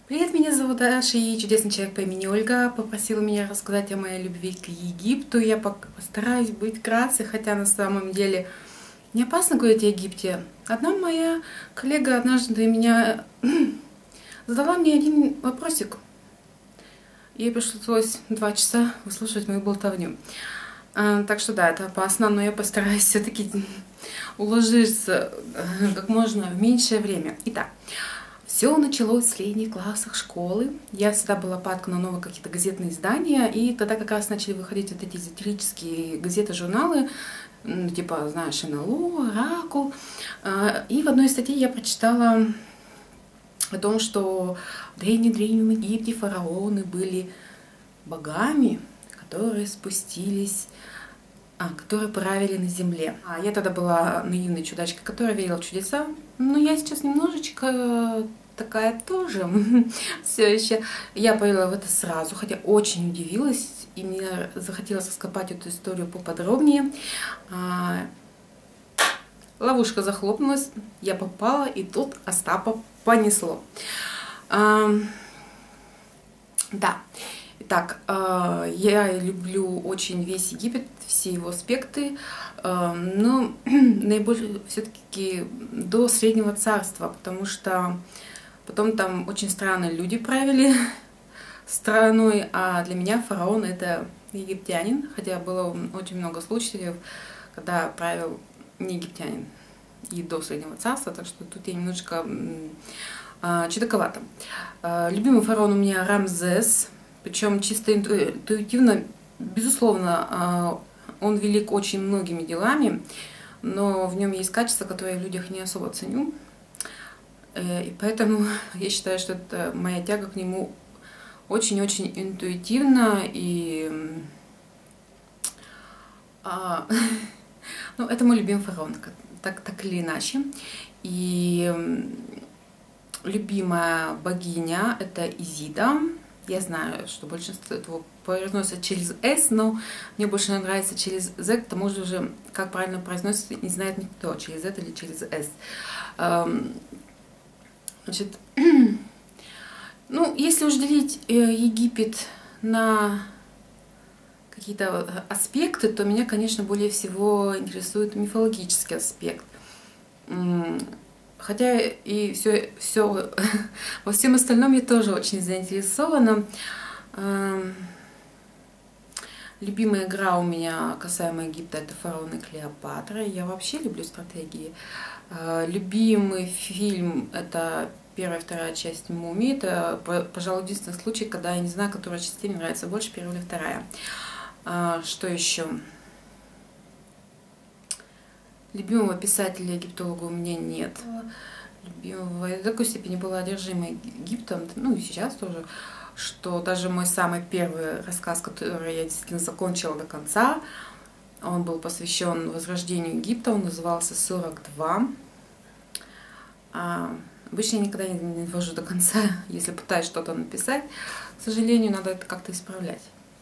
Привет, меня зовут Даша, и чудесный человек по имени Ольга попросила меня рассказать о моей любви к Египту. Я постараюсь быть вкратце, хотя на самом деле не опасно говорить о Египте. Одна моя коллега однажды задала мне один вопросик. Ей пришлось 2 часа выслушивать мою болтовню. Так что да, это опасно, но я постараюсь все-таки уложиться как можно в меньшее время. Итак, все началось в средних классах школы. Я всегда была падка на новые какие-то газетные издания, и тогда как раз начали выходить вот эти эзотерические газеты, журналы, типа, знаешь, НЛО, Оракул. И в одной из статей я прочитала о том, что в древнем Египте фараоны были богами, которые спустились, которые правили на земле. Я тогда была наивной чудачкой, которая верила в чудеса. Но я сейчас немножечко такая тоже все еще. Я поверила в это сразу, хотя очень удивилась, и мне захотелось раскопать эту историю поподробнее. Ловушка захлопнулась, я попала, и тут Остапа понесло. Да. Итак, я люблю очень весь Египет, все его аспекты, но наибольше все-таки до Среднего Царства, потому что потом там очень странные люди правили страной, а для меня фараон это египтянин, хотя было очень много случаев, когда правил не египтянин и до Среднего Царства, так что тут я немножечко чудаковато. Любимый фараон у меня Рамзес. Причем чисто интуитивно, безусловно, он велик очень многими делами, но в нем есть качества, которые я в людях не особо ценю. И поэтому я считаю, что это моя тяга к нему очень-очень интуитивна. И ну, это мой любимый фараон, так или иначе. И любимая богиня это Изида. Я знаю, что большинство этого произносят через «с», но мне больше нравится через «з», к тому же уже, как правильно произносится, не знает никто, через «з» или через «с». Значит, ну, если уж делить Египет на какие-то аспекты, то меня, конечно, более всего интересует мифологический аспект. Хотя и все во всем остальном я тоже очень заинтересована. Любимая игра у меня касаемо Египта это «Фараон и Клеопатра». Я вообще люблю стратегии. Любимый фильм это первая и вторая часть «Мумии». Это, пожалуй, единственный случай, когда я не знаю, которая часть мне нравится больше, первая или вторая. Что еще? Любимого писателя-египтолога у меня нет. Любимого. Я до такой степени была одержима Египтом, ну и сейчас тоже, что даже мой самый первый рассказ, который я действительно закончила до конца, он был посвящен возрождению Египта, он назывался «42». Обычно я никогда не довожу до конца, если пытаюсь что-то написать. К сожалению, надо это как-то исправлять.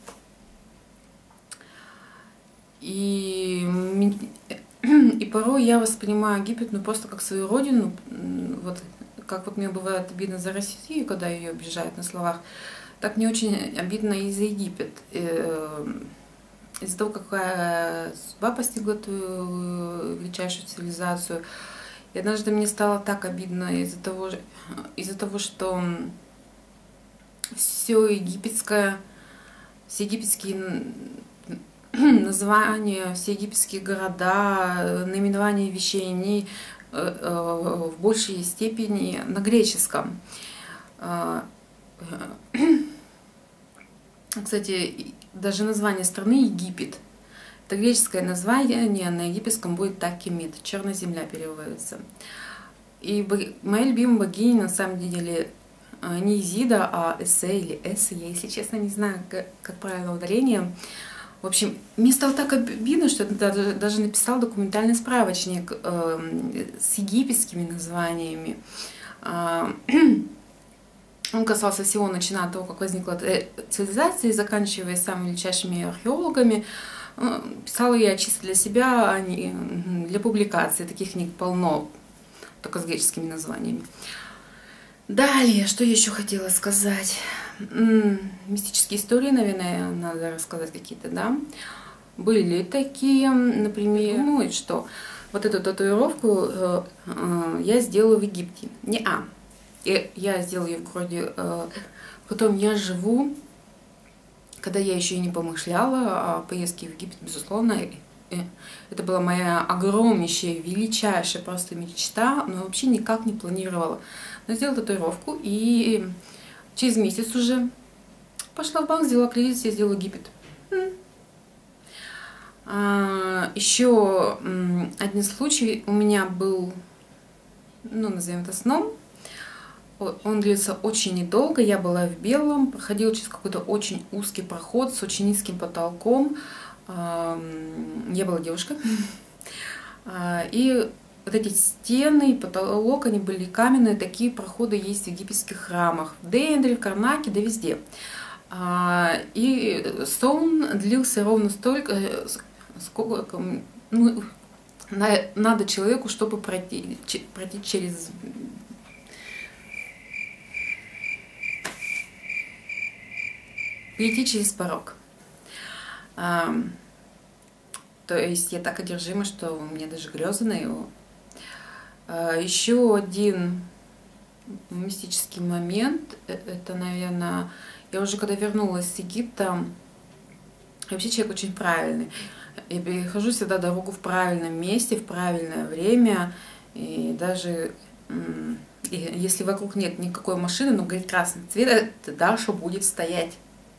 И порой я воспринимаю Египет просто как свою родину, вот как вот мне бывает обидно за Россию, когда ее обижают на словах, так мне очень обидно и за Египет. Из-за того, какая судьба постигла эту величайшую цивилизацию. И однажды мне стало так обидно из-за того, что все египетское, все египетские названия, все египетские города, наименования вещей, они в большей степени на греческом. Кстати, даже название страны Египет, это греческое название, на египетском будет Такемит, черная земля переводится. И моя любимая богиня на самом деле не Изида, а Эссе или Эссе, я, если честно, не знаю, как правильно ударение. В общем, мне стало так обидно, что я даже написала документальный справочник с египетскими названиями. Он касался всего, начиная от того, как возникла цивилизация, и заканчивая самыми величайшими археологами. Писала я чисто для себя, а не для публикации. Таких книг полно, только с греческими названиями. Далее, что я еще хотела сказать? Мистические истории, наверное, надо рассказать какие-то, да? Были такие, например, думают, что вот эту татуировку я сделала в Египте. Я сделала ее в городе, в котором я живу, когда я еще и не помышляла о поездке в Египет, безусловно. Это была моя огромнейшая, величайшая просто мечта, но вообще никак не планировала. Но сделала татуировку, и через месяц уже пошла в банк, сделала кредит, съездила в Египет. Еще один случай у меня был, ну, назовем это сном. Он длился очень недолго. Я была в белом, проходила через какой-то очень узкий проход с очень низким потолком. Я была девушка. И вот эти стены и потолок, они были каменные. Такие проходы есть в египетских храмах. В Дендре, в Карнаке, да везде. И сон длился ровно столько, сколько надо человеку, чтобы пройти через... перейти через порог. То есть я так одержима, что у меня даже грезы на его. Еще один мистический момент, это, наверное, я уже когда вернулась с Египта, вообще человек очень правильный. Я перехожу всегда дорогу в правильном месте, в правильное время, и даже если вокруг нет никакой машины, но горит красный цвет, это Даша будет стоять.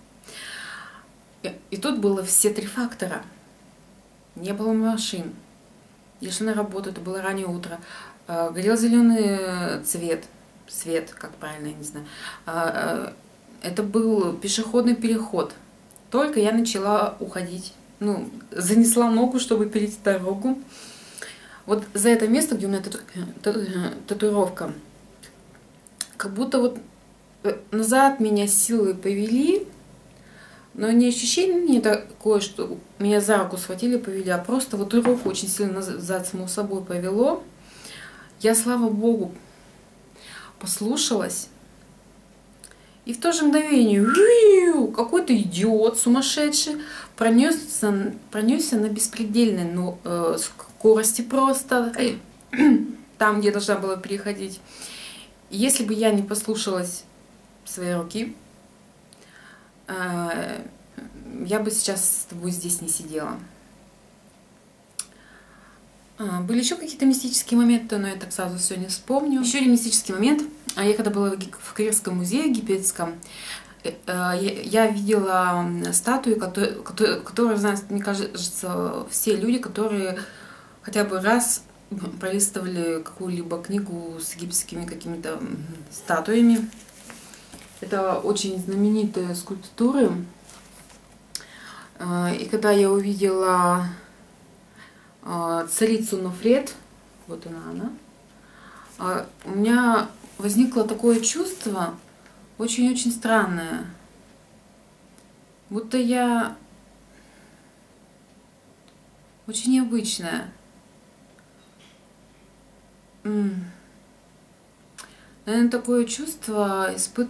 И тут было все три фактора. Не было машин. Я шла на работу, это было раннее утро. Горел зеленый свет, как правильно, я не знаю. Это был пешеходный переход. Только я начала уходить. Ну, занесла ногу, чтобы перейти дорогу. Вот за это место, где у меня татуировка, как будто вот назад меня силой повели. Но не ощущение такое, что меня за руку схватили и повели, а просто вот руку очень сильно назад само собой повело. Я, слава богу, послушалась. И в то же мгновение какой-то идиот сумасшедший пронесся на беспредельной скорости просто, там, где я должна была переходить. И если бы я не послушалась своей руки, я бы сейчас с тобой здесь не сидела. Были еще какие-то мистические моменты, но я так сразу все не вспомню. Еще один мистический момент. Я когда была в Каирском музее египетском, я видела статуи, которые знают, мне кажется, все люди, которые хотя бы раз пролистывали какую-либо книгу с египетскими какими-то статуями. Это очень знаменитые скульптуры. И когда я увидела царицу Нофрет, вот она, у меня возникло такое чувство, очень-очень странное. Будто я очень необычная. Наверное, такое чувство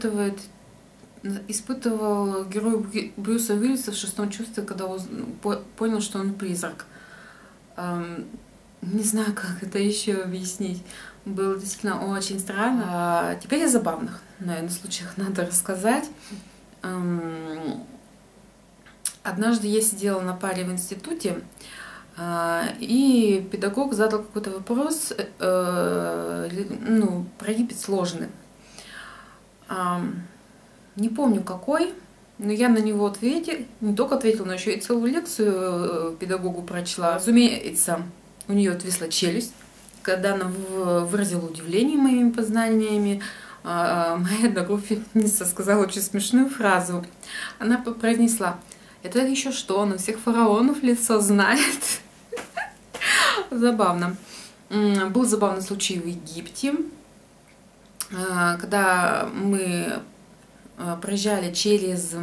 испытывал герой Брюса Уиллиса в «Шестом чувстве», когда он понял, что он призрак. Не знаю, как это еще объяснить. Было действительно очень странно. Теперь о забавных, наверное, случаях надо рассказать. Однажды я сидела на паре в институте, и педагог задал какой-то вопрос, про Египет сложный. Не помню какой, но я на него ответила, не только ответила, но еще и целую лекцию педагогу прочла. Разумеется, у нее отвисла челюсть, когда она выразила удивление моими познаниями. Моя одногруппница сказала очень смешную фразу. Она произнесла: «Это еще что, она всех фараонов лицо знает». Забавно. Был забавный случай в Египте, когда мы проезжали через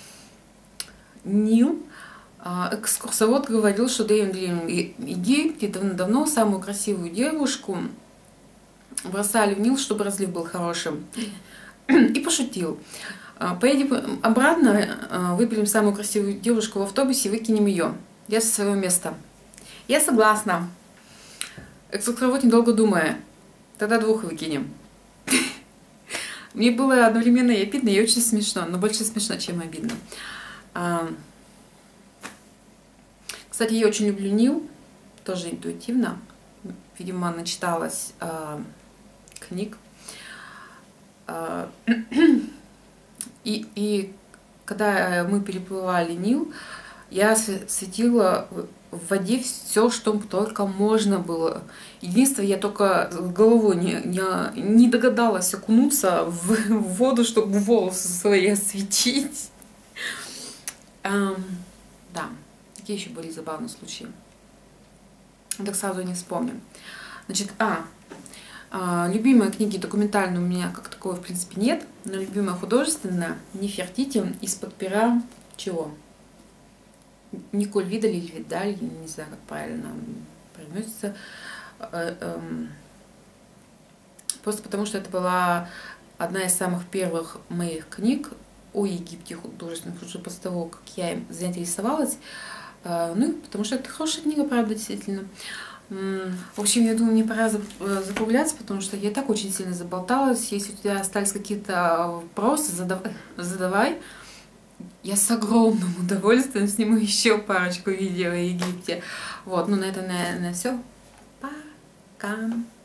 Нил. Экскурсовод говорил, что в Древнем Египте давно самую красивую девушку бросали в Нил, чтобы разлив был хорошим. И пошутил. Поедем обратно, выберем самую красивую девушку в автобусе и выкинем ее. Я со своего места. Я согласна. Экскурсовод, недолго думая. Тогда 2 выкинем. Мне было одновременно и обидно, и очень смешно. Но больше смешно, чем обидно. Кстати, я очень люблю Нил. Тоже интуитивно. Видимо, начиталась книг. И когда мы переплывали Нил, я светила в воде все, что только можно было. Единственное, я только головой не догадалась окунуться в воду, чтобы волосы свои осветить. Да, какие еще были забавные случаи? Так сразу не вспомню. Значит, любимые книги документальные у меня как такого в принципе нет, но любимая художественная Нефертити из-под пера чего? Николь Видаль или Видаль, я не знаю, как правильно произносится. Просто потому что это была одна из самых первых моих книг о Египте художественных, уже после того, как я им заинтересовалась. Ну, потому что это хорошая книга, правда, действительно. В общем, я думаю, мне пора закругляться, потому что я и так очень сильно заболталась. Если у тебя остались какие-то вопросы, задавай. Я с огромным удовольствием сниму еще парочку видео о Египте. Вот, ну на этом, наверное, все. Пока.